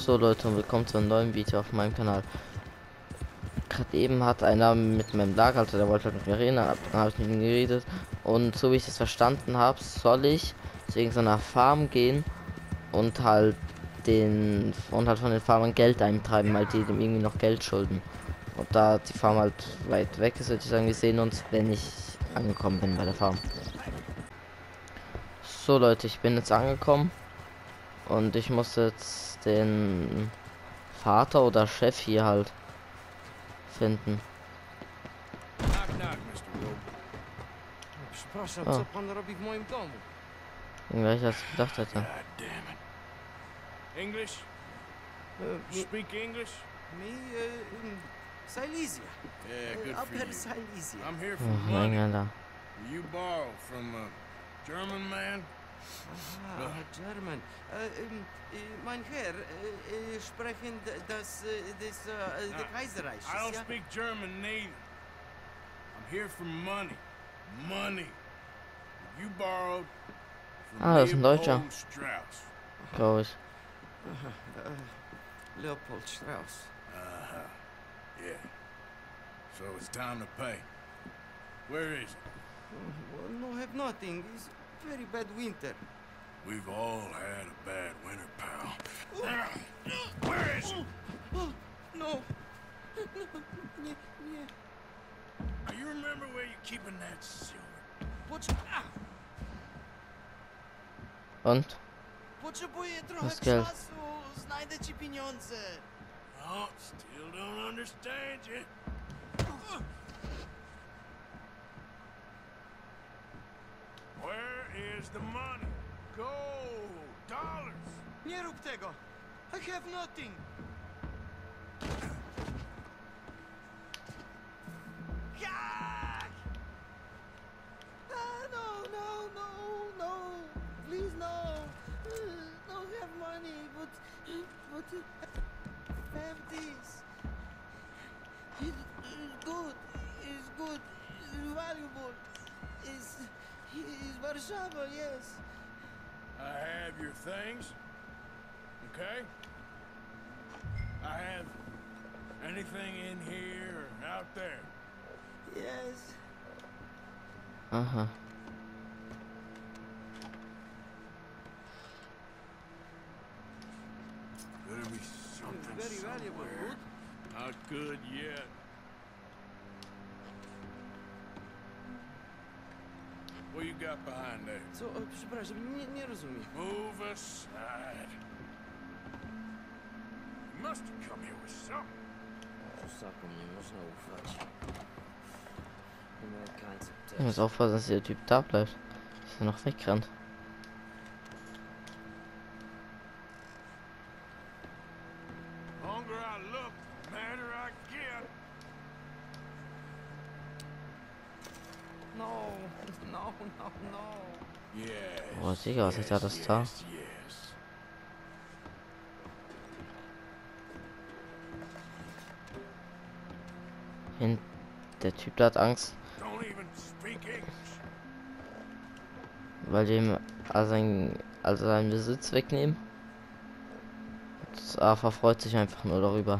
So Leute, und willkommen zu einem neuen Video auf meinem Kanal. Gerade eben hat einer mit meinem Lagerhalter, der wollte halt mit mir reden, dann habe ich mit ihm geredet. Und so wie ich das verstanden habe, soll ich zu irgendeiner Farm gehen und halt von den Farmern Geld eintreiben, weil die dem irgendwie noch Geld schulden. Und da die Farm halt weit weg ist, würde ich sagen, wir sehen uns, wenn ich angekommen bin bei der Farm. So Leute, ich bin jetzt angekommen und ich muss jetzt den Vater oder Chef hier halt finden. Knock, knock, Mr. Rowe. Przepraszam, O. co pan robi w moim domu? Gleich als ich gedacht hätte. God damn it. English? Speak English? Silesia. Yeah, good for Upper you. Silesia. I'm here for Oh, money. Engländer. You borrow from a German man? Aha, German. Mein Herr, sprechen das Kaiserreich, I don't ja? speak German neither. I'm here for money. Money. You borrowed from Ah, das ist ein Deutscher. Leopold Strauss. Glaube ich. Leopold Strauss. Uh-huh. Yeah. So it's time to pay. Where is it? Well, no, have nothing. It's very bad winter. We've all had a bad winter, pal. Where is it? Oh, no. Nie, nie. Now, you remember where you're keeping that silver? Und? Potrzebuję trochę Das Geld. czasu. Znajdę ci pieniądze. Oh, still don't understand you. Where is the money? Gold, dollars. Nie rób tego. I have nothing. Jak? No, no, no, no. Please, no. Don't have money, but have this. It's good. It's good. It's valuable. It's Warszawa, yes. I have your things. Okay? I have anything in here or out there. Yes. Aha. Better be something Very valuable. somewhere. Good. Not good yet. What you got behind there? Co? Przepraszam, nie rozumiem. Move aside. You must have come here with something. Prusakom nie można ufać. Amerykańcom Ich muss też. aufpassen, dass der Typ da bleibt. Dass er noch wegrennt. Longer I look, madder I get. No, no, no, no. Yes. Oh, Digga, was ist da das da? Yes, yes. Der Typ, der hat Angst, Don't even speak English. weil dem seinen Besitz wegnehmen. Und Arthur freut sich einfach nur darüber.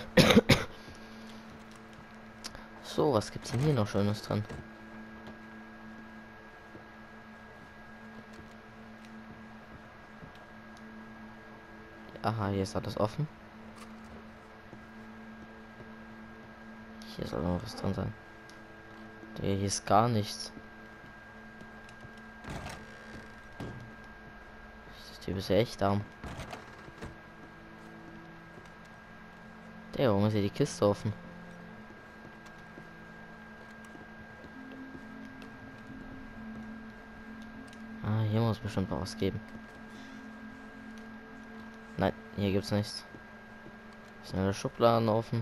So, was gibt's denn hier noch Schönes drin? Aha, hier ist alles offen. Hier soll noch was drin sein. Hier ist gar nichts. Der Typ ist ja echt arm. Der Junge ist ja die Kiste offen. Ah, hier muss bestimmt noch was geben. Nein, hier gibt's nichts. Sind alle Schubladen offen.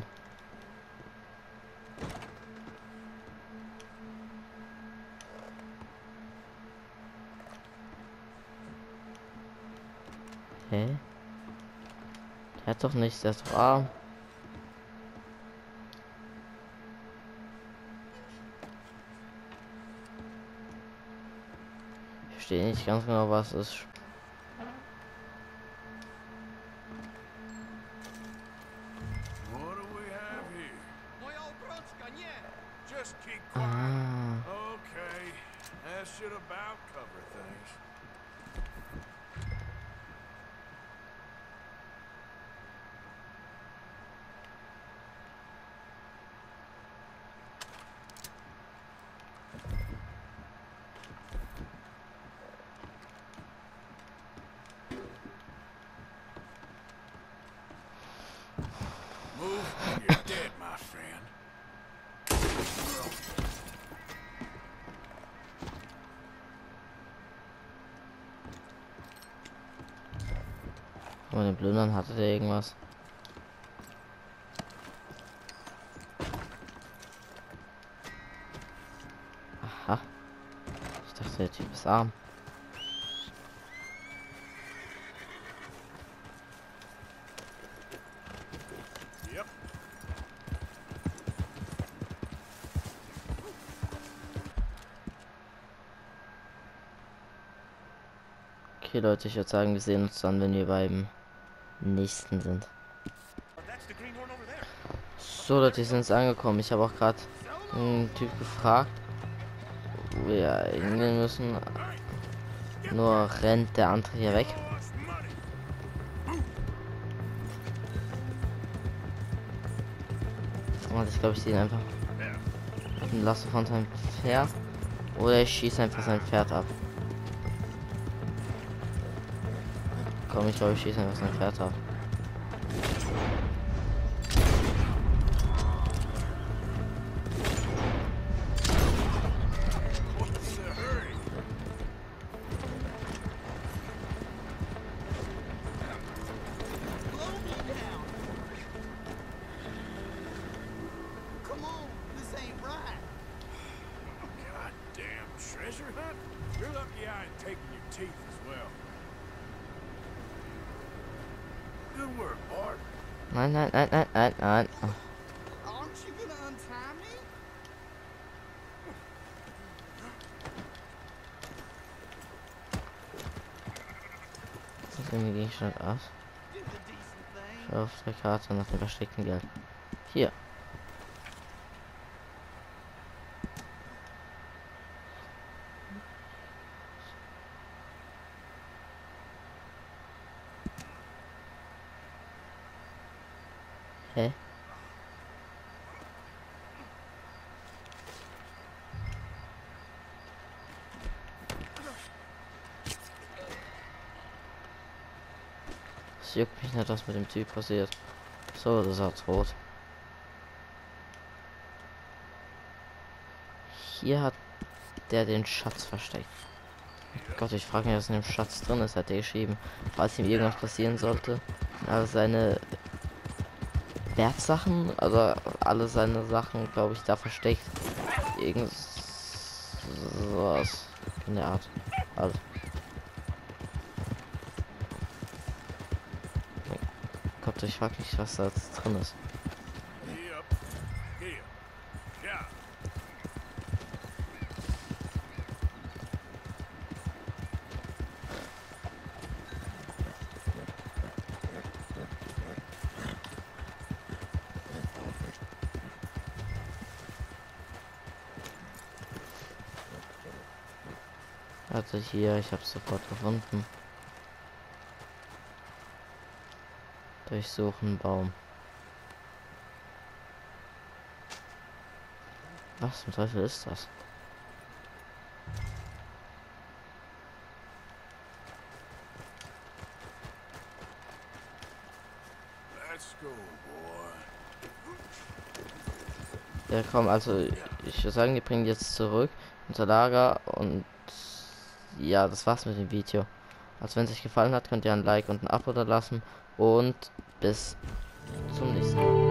Hä? Der hat doch nichts, der ist doch arm. Ich verstehe nicht ganz genau, was ist. should about cover things. Move, or you're dead, my friend. Von den Plündern hatte der irgendwas. Aha. Ich dachte, der Typ ist arm. Yep. Okay, Leute, ich würde sagen, wir sehen uns dann, wenn wir beim nächsten sind. So, Leute, wir sind jetzt angekommen. Ich habe auch gerade einen Typ gefragt, wo wir hingehen müssen. Nur rennt der andere hier weg. Lost money. Und ich glaube, ich sehe ihn einfach und lasse von seinem Pferd. Oder ich schieße einfach sein Pferd ab. Komm, ich glaube, ich schieße einfach sein Pferd ab. What's the hurry? Blow me down. Come on, this ain't right. Goddamn treasure hunt? You're lucky I ain't taking your teeth as well. Good work, Bart. Nein, nein, nein, nein, nein, nein. Aren't you gonna untie me? Das sieht mir Gegenstand aus. Did the decent thing. Schau auf der Karte nach dem versteckten Geld. Hier. Hä? Es juckt mich nicht, was mit dem Typ passiert. So, das ist auch tot. Hier hat der den Schatz versteckt. Gott, ich frage mich, was in dem Schatz drin ist, hat er geschrieben. Falls ihm irgendwas passieren sollte. Also seine Wertsachen, also alle seine Sachen, glaube ich, da versteckt. Irgend sowas in der Art. Also. Gott, ich frage mich, was da jetzt drin ist. Yep. Here. Yeah. Also hier, ich habe sofort gefunden. Durchsuchen Baum. Was zum Teufel ist das? Let's go, boy. Ja, komm, also ich würde sagen, die bringen jetzt zurück unser Lager und ja, das war's mit dem Video. Also wenn es euch gefallen hat, könnt ihr ein Like und ein Abo da lassen und bis zum nächsten Mal.